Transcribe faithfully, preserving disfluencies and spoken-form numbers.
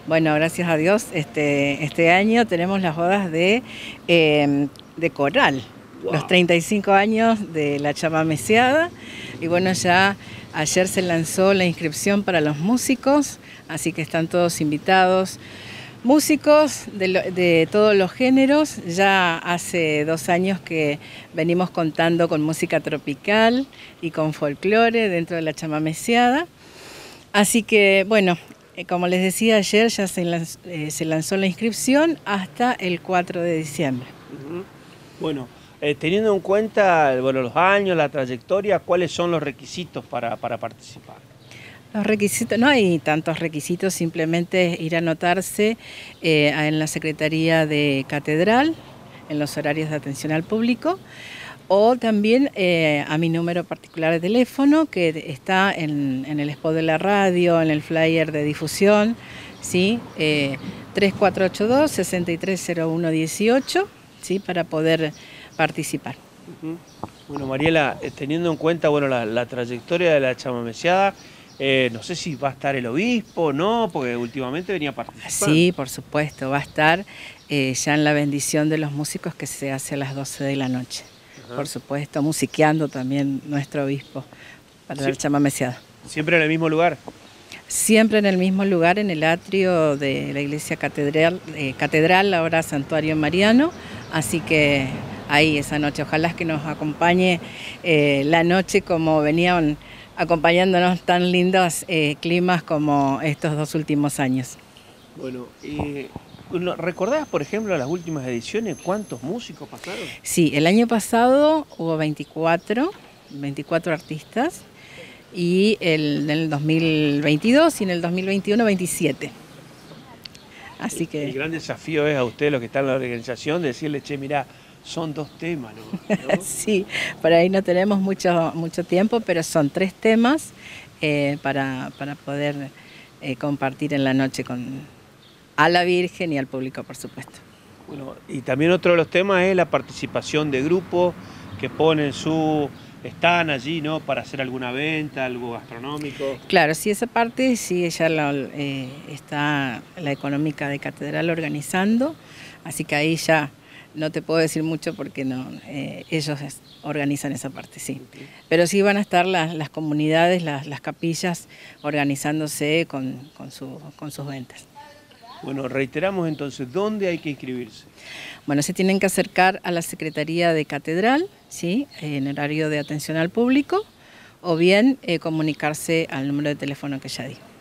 Bueno, gracias a Dios, este, este año tenemos las bodas de, eh, de coral, wow. Los treinta y cinco años de la chamameceada, y bueno, ya ayer se lanzó la inscripción para los músicos, así que están todos invitados. Músicos de, lo, de todos los géneros, ya hace dos años que venimos contando con música tropical y con folclore dentro de la chamameceada, así que bueno, como les decía ayer, ya se lanzó, eh, se lanzó la inscripción hasta el cuatro de diciembre. Uh-huh. Bueno, eh, teniendo en cuenta bueno, los años, la trayectoria, ¿cuáles son los requisitos para, para participar? Los requisitos, no hay tantos requisitos, simplemente ir a anotarse eh, en la Secretaría de Catedral, en los horarios de atención al público, o también eh, a mi número particular de teléfono, que está en, en el spot de la radio, en el flyer de difusión, ¿sí? eh, tres cuatro ocho dos, seis tres cero uno uno ocho, ¿sí? Para poder participar. Uh-huh. Bueno, Mariela, teniendo en cuenta bueno, la, la trayectoria de la chamameceada, Eh, no sé si va a estar el obispo, ¿no? Porque últimamente venía participando. Sí, por supuesto, va a estar eh, ya en la bendición de los músicos que se hace a las doce de la noche. Ajá. Por supuesto, musiqueando también nuestro obispo para sí. La chamameceada. ¿Siempre en el mismo lugar? Siempre en el mismo lugar, en el atrio de la iglesia catedral, eh, catedral ahora Santuario Mariano, así que ahí esa noche, ojalá que nos acompañe eh, la noche como venían acompañándonos tan lindos eh, climas como estos dos últimos años. Bueno, eh, ¿recordás, por ejemplo, las últimas ediciones cuántos músicos pasaron? Sí, el año pasado hubo veinticuatro, veinticuatro artistas, y el, en el dos mil veintidós y en el dos mil veintiuno veintisiete. Así que... El gran desafío es a ustedes, los que están en la organización, de decirle, che, mirá, son dos temas, ¿no? ¿no? Sí, por ahí no tenemos mucho, mucho tiempo, pero son tres temas eh, para, para poder eh, compartir en la noche con, a la Virgen y al público, por supuesto. Bueno, y también otro de los temas es la participación de grupos que ponen su... están allí, ¿no? Para hacer alguna venta, algo gastronómico. Claro, sí, esa parte sí, ya la, eh, está la económica de Catedral organizando, así que ahí ya... No te puedo decir mucho porque no, eh, ellos organizan esa parte, sí. Okay. Pero sí van a estar las, las comunidades, las, las capillas organizándose con, con, su, con sus ventas. Bueno, reiteramos entonces, ¿dónde hay que inscribirse? Bueno, se tienen que acercar a la Secretaría de Catedral, ¿sí? En horario de atención al público, o bien eh, comunicarse al número de teléfono que ya di.